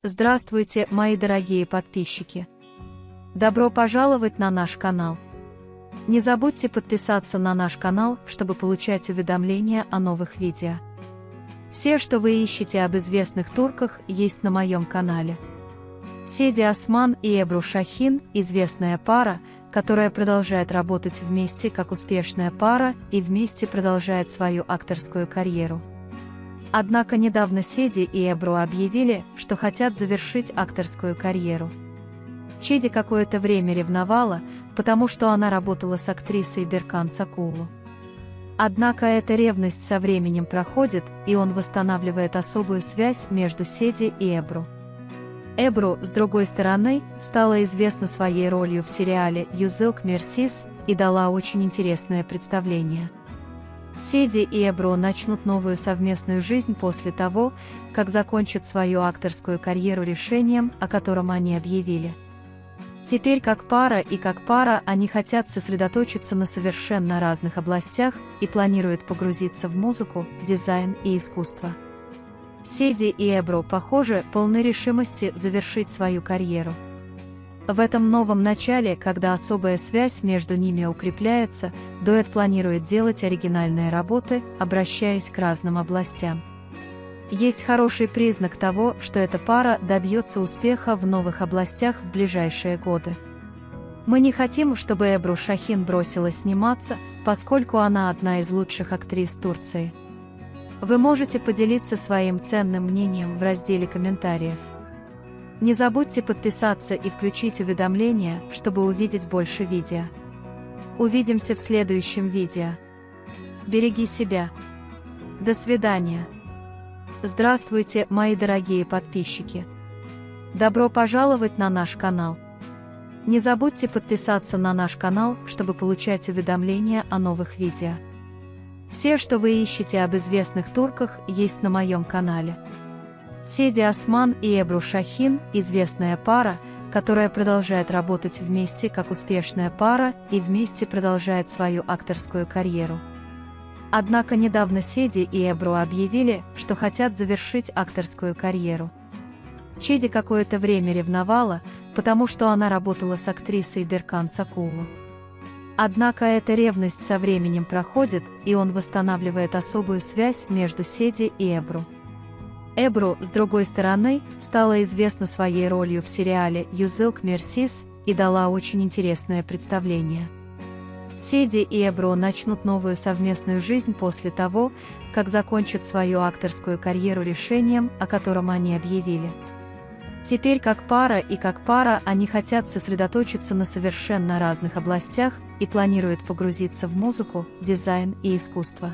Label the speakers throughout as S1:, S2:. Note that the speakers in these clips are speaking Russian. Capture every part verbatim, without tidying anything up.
S1: Здравствуйте, мои дорогие подписчики! Добро пожаловать на наш канал! Не забудьте подписаться на наш канал, чтобы получать уведомления о новых видео. Все, что вы ищете об известных турках, есть на моем канале. Седи Осман и Эбру Шахин – известная пара, которая продолжает работать вместе как успешная пара и вместе продолжает свою актерскую карьеру. Однако недавно Седи и Эбру объявили, что хотят завершить актерскую карьеру. Седи какое-то время ревновала, потому что она работала с актрисой Беркан Сакулу. Однако эта ревность со временем проходит, и он восстанавливает особую связь между Седи и Эбру. Эбру, с другой стороны, стала известна своей ролью в сериале «Yüzük Mersiz» и дала очень интересное представление. Седи и Эбру начнут новую совместную жизнь после того, как закончат свою актерскую карьеру решением, о котором они объявили. Теперь как пара и как пара они хотят сосредоточиться на совершенно разных областях и планируют погрузиться в музыку, дизайн и искусство. Седи и Эбру, похоже, полны решимости завершить свою карьеру. В этом новом начале, когда особая связь между ними укрепляется, дуэт планирует делать оригинальные работы, обращаясь к разным областям. Есть хороший признак того, что эта пара добьется успеха в новых областях в ближайшие годы. Мы не хотим, чтобы Эбру Шахин бросила сниматься, поскольку она одна из лучших актрис Турции. Вы можете поделиться своим ценным мнением в разделе комментариев. Не забудьте подписаться и включить уведомления, чтобы увидеть больше видео. Увидимся в следующем видео. Береги себя. До свидания. Здравствуйте, мои дорогие подписчики! Добро пожаловать на наш канал! Не забудьте подписаться на наш канал, чтобы получать уведомления о новых видео. Все, что вы ищете об известных турках, есть на моем канале. Седи Осман и Эбру Шахин – известная пара, которая продолжает работать вместе как успешная пара и вместе продолжает свою актерскую карьеру. Однако недавно Седи и Эбру объявили, что хотят завершить актерскую карьеру. Седи какое-то время ревновала, потому что она работала с актрисой Беркан Сакулу. Однако эта ревность со временем проходит, и он восстанавливает особую связь между Седи и Эбру. Эбру, с другой стороны, стала известна своей ролью в сериале «Yüzük Mersiz» и дала очень интересное представление. Седи и Эбру начнут новую совместную жизнь после того, как закончат свою актерскую карьеру решением, о котором они объявили. Теперь как пара и как пара они хотят сосредоточиться на совершенно разных областях и планируют погрузиться в музыку, дизайн и искусство.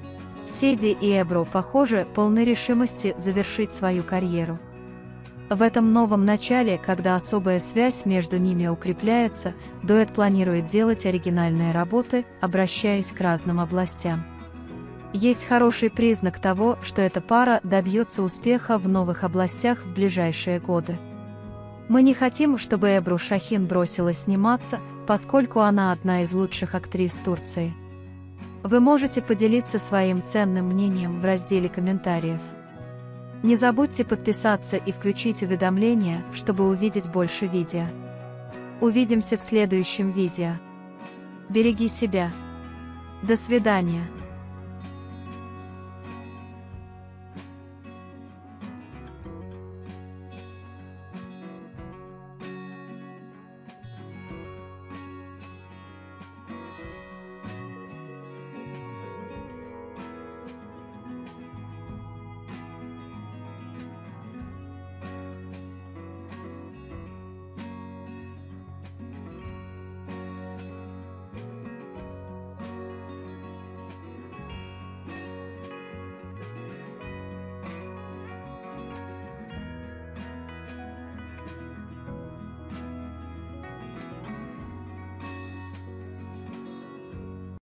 S1: Седи и Эбру, похоже, полны решимости завершить свою карьеру. В этом новом начале, когда особая связь между ними укрепляется, дуэт планирует делать оригинальные работы, обращаясь к разным областям. Есть хороший признак того, что эта пара добьется успеха в новых областях в ближайшие годы. Мы не хотим, чтобы Эбру Шахин бросила сниматься, поскольку она одна из лучших актрис Турции. Вы можете поделиться своим ценным мнением в разделе комментариев. Не забудьте подписаться и включить уведомления, чтобы увидеть больше видео. Увидимся в следующем видео. Береги себя. До свидания.